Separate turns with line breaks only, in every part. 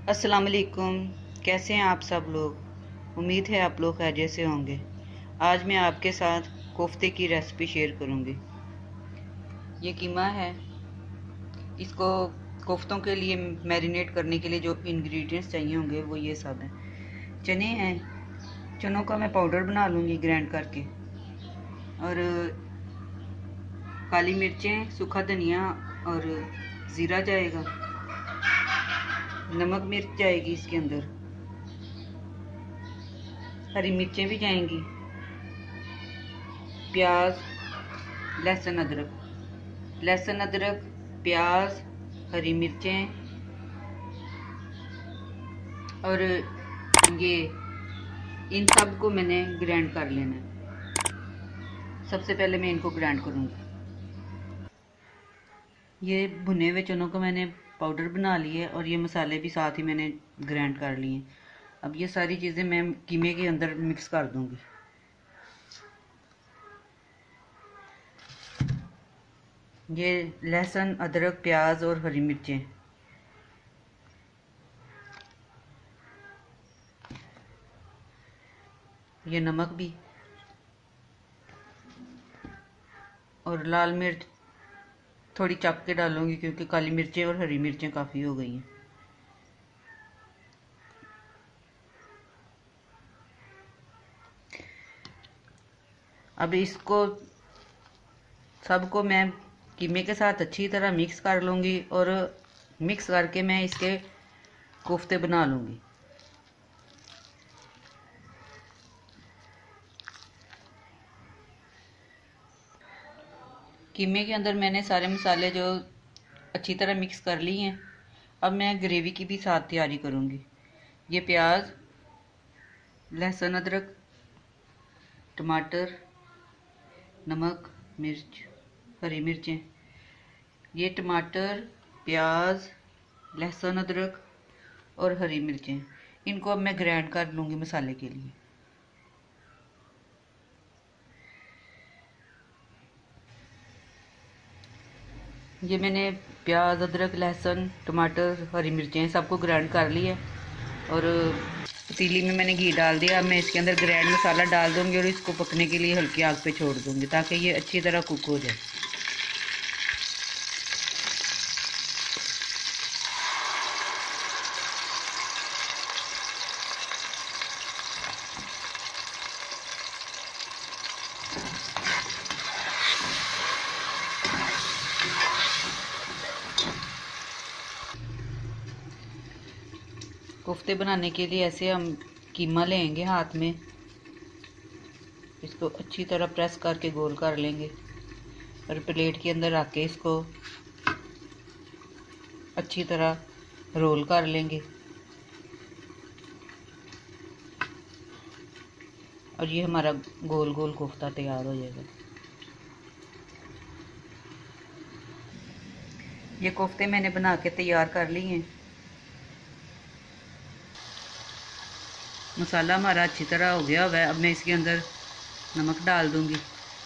अस्सलाम वालेकुम। कैसे हैं आप सब लोग। उम्मीद है आप लोग खैरियत से होंगे। आज मैं आपके साथ कोफ्ते की रेसिपी शेयर करूंगी। ये कीमा है। इसको कोफ्तों के लिए मैरिनेट करने के लिए जो इंग्रेडिएंट्स चाहिए होंगे वो ये सब हैं। चने हैं, चनों का मैं पाउडर बना लूँगी ग्राइंड करके। और काली मिर्चें, सूखा धनिया और ज़ीरा जाएगा। नमक मिर्च जाएगी इसके अंदर। हरी मिर्चें भी जाएंगी। प्याज, लहसुन अदरक, प्याज, हरी मिर्चें और ये इन सब को मैंने ग्राइंड कर लेना है। सबसे पहले मैं इनको ग्राइंड करूँगी। ये भुने हुए चनों को मैंने पाउडर बना लिया है और ये मसाले भी साथ ही मैंने ग्राइंड कर लिए। अब ये सारी चीज़ें मैं कीमे के अंदर मिक्स कर दूँगी। ये लहसुन, अदरक, प्याज और हरी मिर्चें, ये नमक भी और लाल मिर्च थोड़ी चप के डालूंगी क्योंकि काली मिर्चें और हरी मिर्चें काफ़ी हो गई हैं। अब इसको सबको मैं कीमे के साथ अच्छी तरह मिक्स कर लूँगी और मिक्स करके मैं इसके कोफ्ते बना लूँगी। कीमे के अंदर मैंने सारे मसाले जो अच्छी तरह मिक्स कर लिए हैं। अब मैं ग्रेवी की भी साथ तैयारी करूँगी। ये प्याज, लहसुन, अदरक, टमाटर, नमक, मिर्च, हरी मिर्चें। ये टमाटर, प्याज, लहसुन, अदरक और हरी मिर्चें, इनको अब मैं ग्राइंड कर लूँगी मसाले के लिए। ये मैंने प्याज, अदरक, लहसुन, टमाटर, हरी मिर्चें सबको ग्राइंड कर लिया और पतीली में मैंने घी डाल दिया। अब मैं इसके अंदर ग्राइंड मसाला डाल दूँगी और इसको पकने के लिए हल्की आग पे छोड़ दूँगी ताकि ये अच्छी तरह कुक हो जाए। कोफ्ते बनाने के लिए ऐसे हम कीमा लेंगे हाथ में, इसको अच्छी तरह प्रेस करके गोल कर लेंगे और प्लेट के अंदर रख के इसको अच्छी तरह रोल कर लेंगे और ये हमारा गोल गोल कोफ्ता तैयार हो जाएगा। ये कोफ्ते मैंने बना के तैयार कर लिए हैं। मसाला हमारा अच्छी तरह हो गया हुआ है। अब मैं इसके अंदर नमक डाल दूंगी,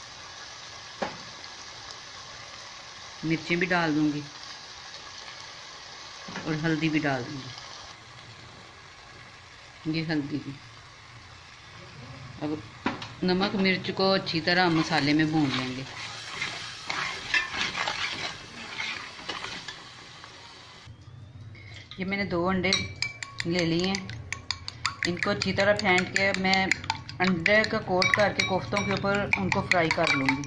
मिर्चें भी डाल दूंगी और हल्दी भी डाल दूंगी। ये हल्दी भी। अब नमक मिर्च को अच्छी तरह मसाले में भून लेंगे। ये मैंने 2 अंडे ले लिए हैं। इनको अच्छी तरह फेंट के मैं अंडे का कोट करके कोफ्तों के ऊपर उनको फ्राई कर लूँगी।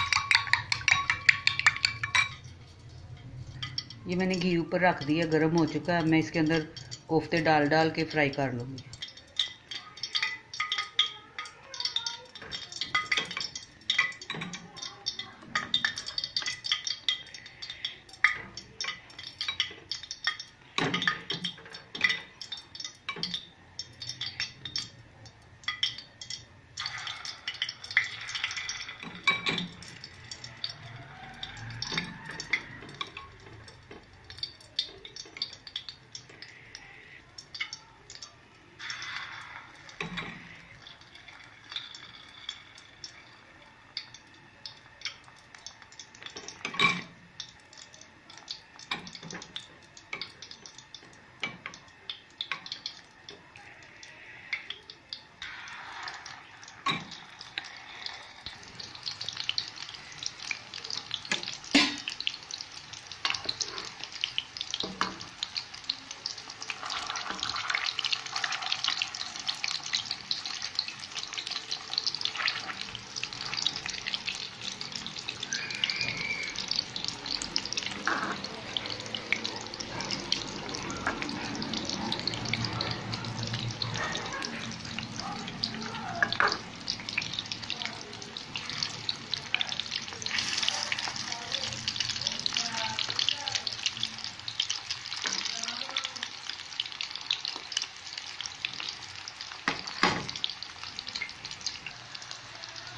ये मैंने घी ऊपर रख दिया, गर्म हो चुका है। मैं इसके अंदर कोफ्ते डाल डाल के फ्राई कर लूँगी।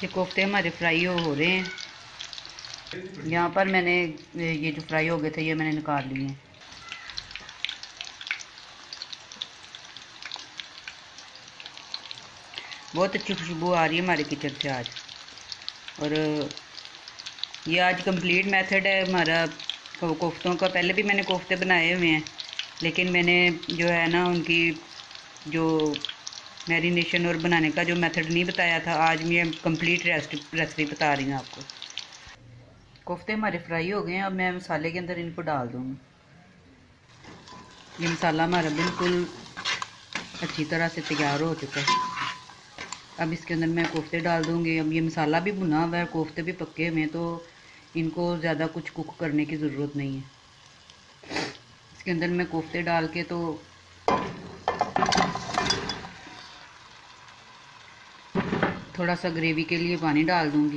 ये कोफ्ते हमारे फ्राई हो रहे हैं। यहाँ पर मैंने ये जो फ्राई हो गए थे ये मैंने निकाल लिए हैं। बहुत अच्छी खुशबू आ रही है हमारे किचन से आज। और ये आज कंप्लीट मेथड है हमारा कोफ्तों का। पहले भी मैंने कोफ्ते बनाए हुए हैं, लेकिन मैंने जो है ना उनकी जो मैरिनेशन और बनाने का जो मेथड नहीं बताया था। आज मैं कंप्लीट रेसिपी बता रही हूँ आपको। कोफ्ते हमारे फ्राई हो गए हैं। अब मैं मसाले के अंदर इनको डाल दूँगी। ये मसाला हमारा बिल्कुल अच्छी तरह से तैयार हो चुका है। अब इसके अंदर मैं कोफ्ते डाल दूँगी। अब ये मसाला भी भुना हुआ है, कोफ्ते भी पके हुए हैं, तो इनको ज़्यादा कुछ कुक करने की ज़रूरत नहीं है। इसके अंदर मैं कोफ्ते डाल के तो थोड़ा सा ग्रेवी के लिए पानी डाल दूँगी।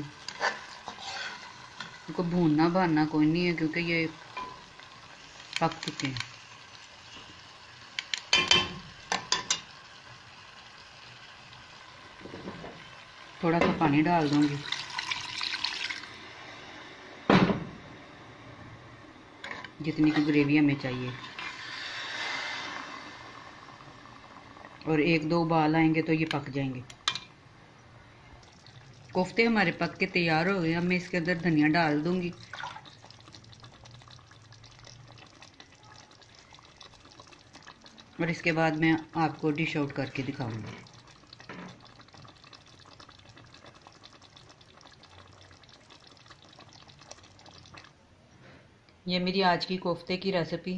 इनको भूनना भानना कोई नहीं है क्योंकि ये पक चुके हैं। थोड़ा सा पानी डाल दूँगी। जितनी की ग्रेवी हमें चाहिए। और एक दो उबाल आएंगे तो ये पक जाएंगे। कोफ्ते हमारे पक के तैयार हो गए। अब मैं इसके अंदर धनिया डाल दूँगी। और इसके बाद मैं आपको डिश आउट करके दिखाऊंगी। ये मेरी आज की कोफ्ते की रेसिपी।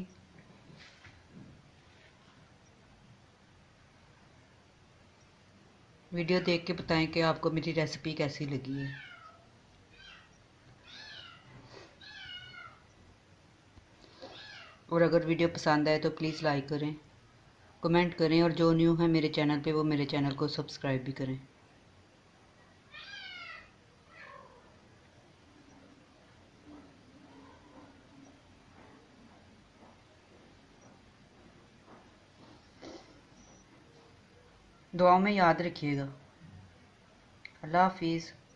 वीडियो देख के बताएं कि आपको मेरी रेसिपी कैसी लगी है। और अगर वीडियो पसंद आए तो प्लीज़ लाइक करें, कमेंट करें, और जो न्यू है मेरे चैनल पे वो मेरे चैनल को सब्सक्राइब भी करें। दुआओं में याद रखिएगा। अल्लाह हाफिज़।